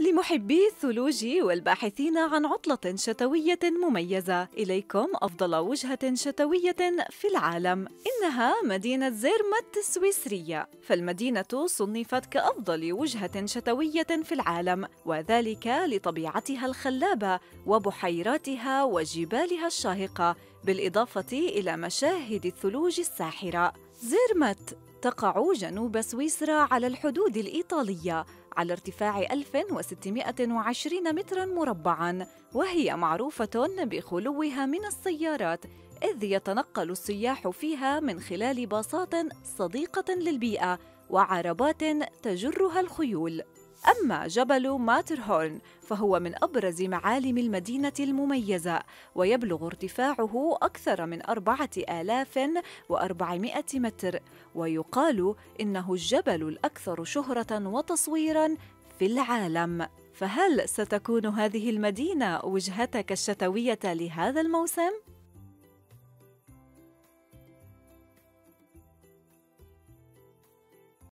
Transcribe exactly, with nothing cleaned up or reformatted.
لمحبي الثلوج والباحثين عن عطلة شتوية مميزة، إليكم أفضل وجهة شتوية في العالم. إنها مدينة زيرمت السويسرية، فالمدينة صنفت كأفضل وجهة شتوية في العالم، وذلك لطبيعتها الخلابة وبحيراتها وجبالها الشاهقة، بالإضافة إلى مشاهد الثلوج الساحرة. زيرمت تقع جنوب سويسرا على الحدود الإيطالية، على ارتفاع ألف وستمائة وعشرين متراً مربعاً، وهي معروفة بخلوها من السيارات، إذ يتنقل السياح فيها من خلال باصات صديقة للبيئة وعربات تجرها الخيول. أما جبل ماترهورن فهو من أبرز معالم المدينة المميزة، ويبلغ ارتفاعه أكثر من أربعة آلاف وأربعمائة متر، ويقال إنه الجبل الأكثر شهرة وتصويراً في العالم. فهل ستكون هذه المدينة وجهتك الشتوية لهذا الموسم؟